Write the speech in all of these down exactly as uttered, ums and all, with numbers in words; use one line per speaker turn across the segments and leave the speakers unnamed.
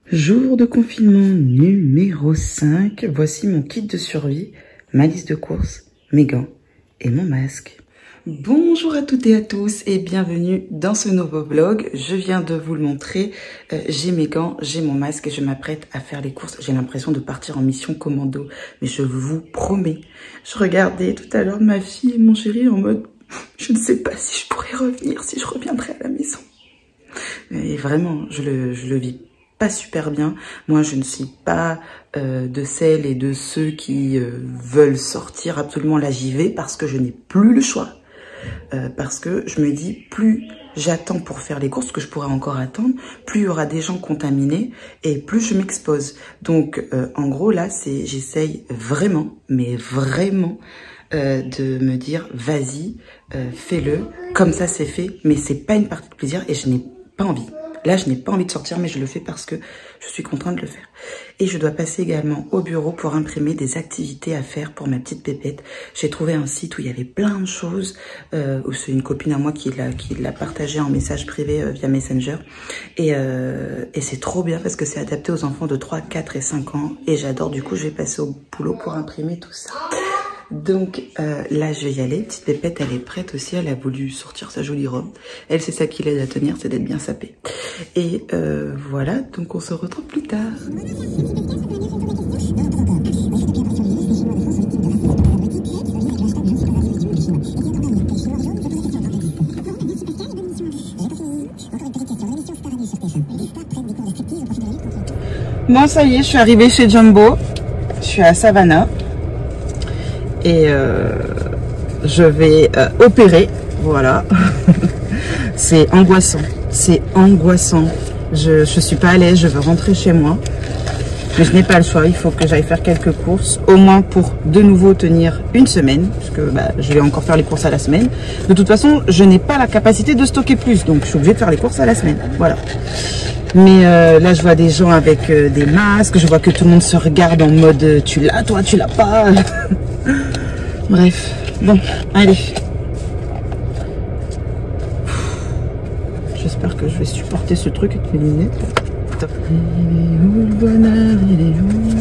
Jour de confinement numéro cinq, voici mon kit de survie, ma liste de courses, mes gants et mon masque. Bonjour à toutes et à tous et bienvenue dans ce nouveau vlog. Je viens de vous le montrer, euh, j'ai mes gants, j'ai mon masque et je m'apprête à faire les courses. J'ai l'impression de partir en mission commando, mais je vous promets. Je regardais tout à l'heure ma fille et mon chéri en mode, je ne sais pas si je pourrais revenir, si je reviendrai à la maison. Et vraiment, je le, je le vis pas super bien. Moi, je ne suis pas euh, de celles et de ceux qui euh, veulent sortir absolument. Là, j'y vais parce que je n'ai plus le choix. Euh, parce que je me dis, plus j'attends pour faire les courses, que je pourrais encore attendre, plus il y aura des gens contaminés et plus je m'expose. Donc, euh, en gros, là, c'est, j'essaye vraiment, mais vraiment, euh, de me dire, vas-y, euh, fais-le. Comme ça, c'est fait, mais c'est pas une partie de plaisir et je n'ai pas envie. Là, je n'ai pas envie de sortir, mais je le fais parce que je suis contrainte de le faire. Et je dois passer également au bureau pour imprimer des activités à faire pour ma petite pépette. J'ai trouvé un site où il y avait plein de choses, euh, où c'est une copine à moi qui l'a qui l'a partagé en message privé euh, via Messenger. Et, euh, et c'est trop bien parce que c'est adapté aux enfants de trois, quatre et cinq ans. Et j'adore, du coup, je vais passer au boulot pour imprimer tout ça. Donc euh, là je vais y aller, petite pépette elle est prête aussi, elle a voulu sortir sa jolie robe. Elle c'est ça qui l'aide à tenir, c'est d'être bien sapée. Et euh, voilà, donc on se retrouve plus tard. Bon ça y est, je suis arrivée chez Jumbo, je suis à Savannah. Et euh, je vais euh, opérer, voilà. C'est angoissant, c'est angoissant. Je, je suis pas à l'aise, je veux rentrer chez moi. Mais je n'ai pas le choix, il faut que j'aille faire quelques courses, au moins pour de nouveau tenir une semaine, parce que bah, je vais encore faire les courses à la semaine. De toute façon, je n'ai pas la capacité de stocker plus, donc je suis obligée de faire les courses à la semaine, voilà. Mais euh, là, je vois des gens avec euh, des masques, je vois que tout le monde se regarde en mode euh, tu l'as, toi, tu l'as pas. Bref, bon, allez. J'espère que je vais supporter ce truc avec mes lunettes. Top. Il est où le bonheur? Il est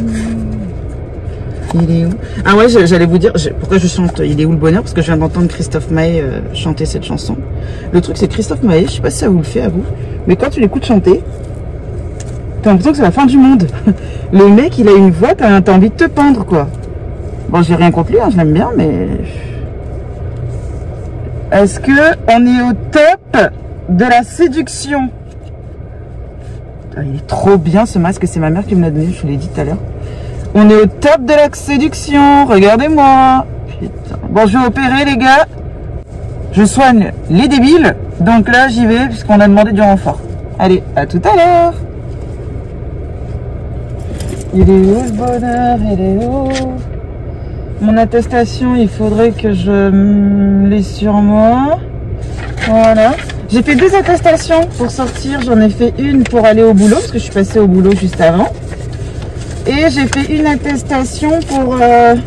où? Il est où? Ah ouais, j'allais vous dire, pourquoi je chante Il est où le bonheur? Parce que je viens d'entendre Christophe Maé euh, chanter cette chanson. Le truc, c'est Christophe Maé, je sais pas si ça vous le fait à vous, mais quand tu l'écoutes chanter, t'as l'impression que c'est la fin du monde. Le mec, il a une voix, t'as envie de te pendre, quoi. Bon, j'ai rien contre lui, hein, je l'aime bien, mais... Est-ce que on est au top de la séduction? Ah, il est trop bien ce masque, c'est ma mère qui me l'a donné, je vous l'ai dit tout à l'heure. On est au top de la séduction, regardez-moi. Putain. Bon, je vais opérer, les gars. Je soigne les débiles, donc là, j'y vais, puisqu'on a demandé du renfort. Allez, à tout à l'heure. Il est où le bonheur? Il est où? Mon attestation, il faudrait que je l'ai sur moi. Voilà. J'ai fait deux attestations pour sortir. J'en ai fait une pour aller au boulot, parce que je suis passée au boulot juste avant. Et j'ai fait une attestation pour, euh,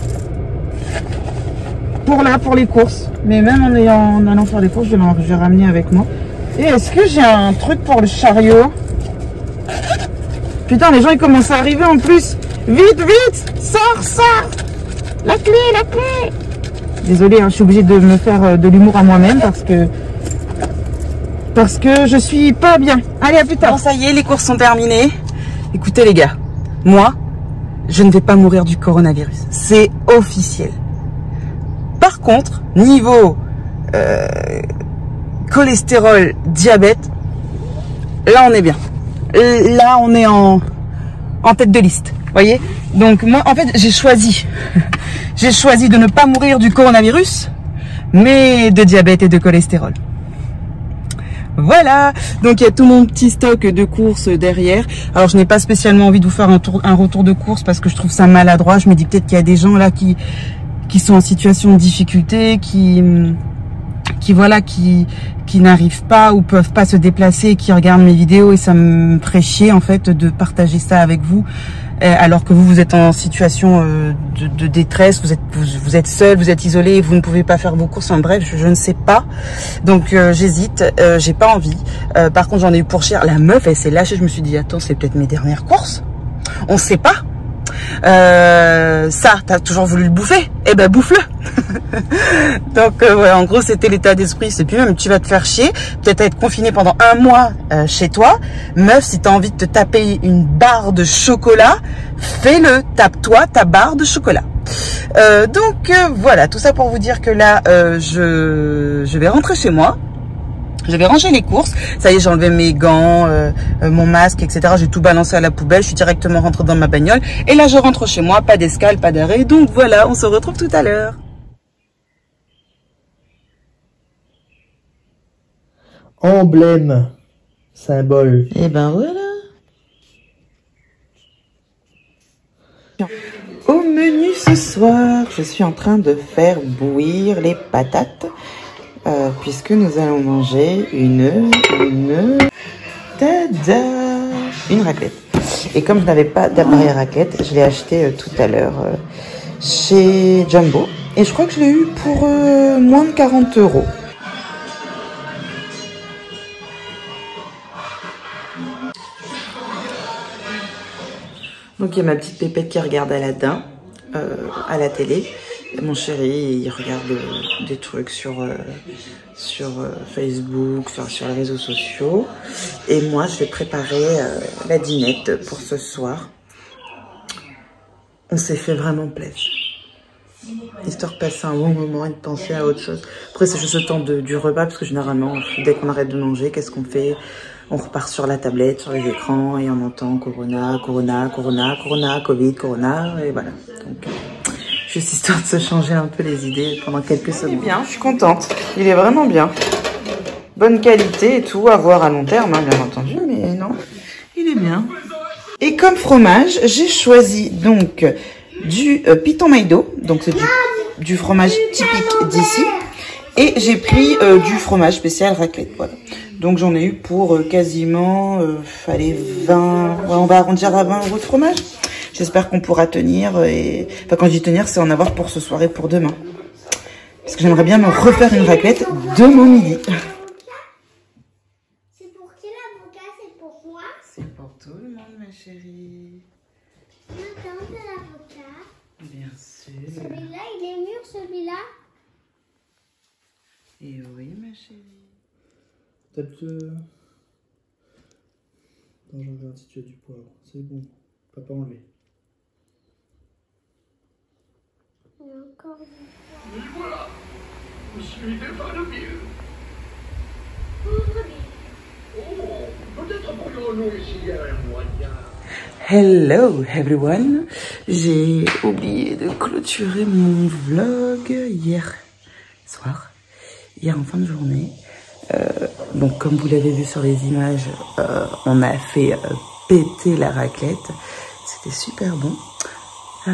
pour là, pour les courses. Mais même en, ayant, en allant faire les courses, je vais, je vais ramener avec moi. Et est-ce que j'ai un truc pour le chariot? Putain, les gens, ils commencent à arriver en plus. Vite, vite! Sors, sors! La clé, la clé! Désolée, hein, je suis obligée de me faire de l'humour à moi-même parce que parce que je suis pas bien. Allez, à plus tard. Bon, ça y est, les courses sont terminées. Écoutez les gars, moi, je ne vais pas mourir du coronavirus. C'est officiel. Par contre, niveau euh, cholestérol, diabète, là on est bien. Là on est en, en tête de liste. Voyez? Donc moi, en fait, j'ai choisi. J'ai choisi de ne pas mourir du coronavirus, mais de diabète et de cholestérol. Voilà, donc il y a tout mon petit stock de courses derrière. Alors je n'ai pas spécialement envie de vous faire un, tour, un retour de course parce que je trouve ça maladroit. Je me dis peut-être qu'il y a des gens là qui, qui sont en situation de difficulté, qui, qui voilà, qui, qui n'arrivent pas ou peuvent pas se déplacer, qui regardent mes vidéos et ça me ferait chier en fait de partager ça avec vous. alors que vous, vous êtes en situation euh, de, de détresse, vous êtes vous, vous êtes seul, vous êtes isolé, vous ne pouvez pas faire vos courses, en bref, je, je ne sais pas. Donc euh, j'hésite, euh, j'ai pas envie. Euh, par contre, j'en ai eu pour cher. La meuf, elle s'est lâchée, je me suis dit, attends, c'est peut-être mes dernières courses. On sait pas. Euh, ça, t'as toujours voulu le bouffer? Eh ben, bouffe-le. Donc, euh, ouais, en gros, c'était l'état d'esprit. C'est plus même, tu vas te faire chier, peut-être être confiné pendant un mois euh, chez toi. Meuf, si t'as envie de te taper une barre de chocolat, fais-le. Tape-toi ta barre de chocolat. Euh, donc, euh, voilà, tout ça pour vous dire que là, euh, je, je vais rentrer chez moi. Je vais ranger les courses. Ça y est, j'ai enlevé mes gants, euh, euh, mon masque, et cetera. J'ai tout balancé à la poubelle. Je suis directement rentrée dans ma bagnole. Et là, je rentre chez moi. Pas d'escale, pas d'arrêt. Donc voilà, on se retrouve tout à l'heure.
Emblème. Symbole.
Et ben voilà. Au menu ce soir, je suis en train de faire bouillir les patates. Euh, puisque nous allons manger une, une, tada, une raclette. Et comme je n'avais pas d'appareil à raclette, je l'ai acheté euh, tout à l'heure euh, chez Jumbo. Et je crois que je l'ai eu pour euh, moins de quarante euros. Donc il y a ma petite pépette qui regarde Aladdin euh, à la télé. Mon chéri, il regarde euh, des trucs sur, euh, sur euh, Facebook, enfin, sur les réseaux sociaux. Et moi, je vais préparer euh, la dînette pour ce soir. On s'est fait vraiment plaisir. Histoire de passer un bon moment et de penser à autre chose. Après, c'est juste le temps de, du repas, parce que généralement, dès qu'on arrête de manger, qu'est-ce qu'on fait? On repart sur la tablette, sur les écrans, et on entend Corona, Corona, Corona, Corona, Covid, Corona, et voilà. Donc, euh, juste histoire de se changer un peu les idées pendant quelques semaines. Il est bien, je suis contente. Il est vraiment bien. Bonne qualité et tout, à voir à long terme, hein, bien entendu, mais non, il est bien. Et comme fromage, j'ai choisi donc du euh, Piton Maïdo, donc c'est du, du fromage typique d'ici. Et j'ai pris euh, du fromage spécial raclette, voilà. Donc j'en ai eu pour euh, quasiment, euh, allez, vingt, ouais, on va arrondir à vingt euros de fromage. J'espère qu'on pourra tenir, et enfin quand je dis tenir, c'est en avoir pour ce soir et pour demain. Parce que j'aimerais bien me refaire une raclette de mon midi.
C'est pour qui l'avocat? C'est pour moi?
C'est pour tout le monde, ma chérie.
Attends, c'est l'avocat.
Bien sûr.
Celui-là, il est mûr, celui-là?
Et oui, ma chérie.
Peut-être que... Attends, je regarde si tu as du poivre. C'est bon. Papa enlevé.
Il y a encore du poivre.
Et voilà, je suis déjà le mieux. Oh, peut-être pourrions-nous essayer un moyen.
Hello everyone. J'ai oublié de clôturer mon vlog hier soir, hier en fin de journée. Euh, donc comme vous l'avez vu sur les images, euh, on a fait euh, péter la raclette. C'était super bon. Euh,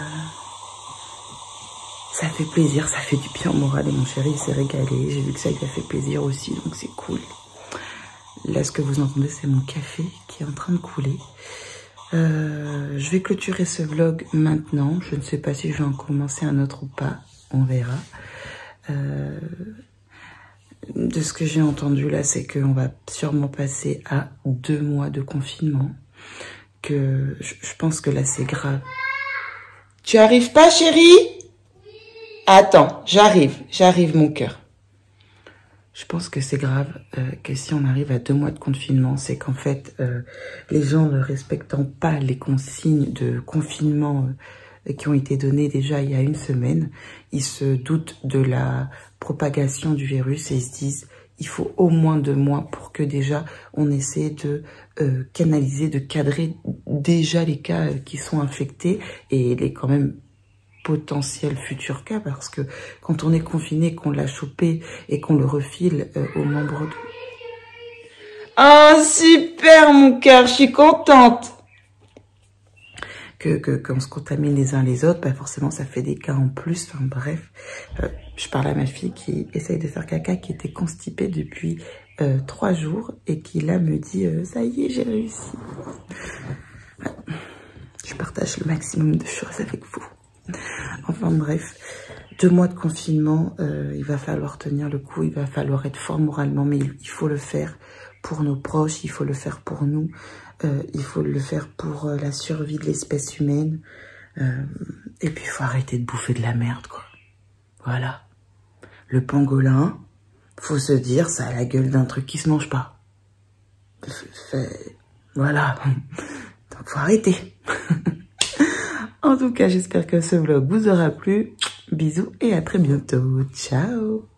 ça fait plaisir, ça fait du bien au moral et mon chéri il s'est régalé. J'ai vu que ça lui a fait plaisir aussi, donc c'est cool. Là, ce que vous entendez, c'est mon café qui est en train de couler. Euh, je vais clôturer ce vlog maintenant. Je ne sais pas si je vais en commencer un autre ou pas. On verra. Euh, de ce que j'ai entendu là, c'est qu'on va sûrement passer à deux mois de confinement. Que je, je pense que là, c'est grave. Tu arrives pas, chérie? Attends, j'arrive. J'arrive, mon cœur. Je pense que c'est grave euh, que si on arrive à deux mois de confinement, c'est qu'en fait, euh, les gens ne respectant pas les consignes de confinement euh, qui ont été données déjà il y a une semaine, ils se doutent de la propagation du virus et ils se disent il faut au moins deux mois pour que déjà on essaie de euh, canaliser, de cadrer déjà les cas euh, qui sont infectés et les quand même potentiel futur cas, parce que quand on est confiné, qu'on l'a chopé et qu'on le refile euh, aux membres de... Oh, super, mon cœur, je suis contente que, que qu'on se contamine les uns les autres, bah forcément, ça fait des cas en plus, enfin bref. Euh, je parle à ma fille qui essaye de faire caca, qui était constipée depuis euh, trois jours et qui là me dit euh, « ça y est, j'ai réussi ». Je suis partage le maximum de choses avec vous. Enfin bref, deux mois de confinement, euh, il va falloir tenir le coup, il va falloir être fort moralement, mais il, il faut le faire pour nos proches, il faut le faire pour nous, euh, il faut le faire pour euh, la survie de l'espèce humaine. Euh, et puis il faut arrêter de bouffer de la merde, quoi. Voilà. Le pangolin, faut se dire, ça a la gueule d'un truc qui se mange pas. Fait, voilà. Donc faut arrêter. En tout cas, j'espère que ce vlog vous aura plu. Bisous et à très bientôt. Ciao.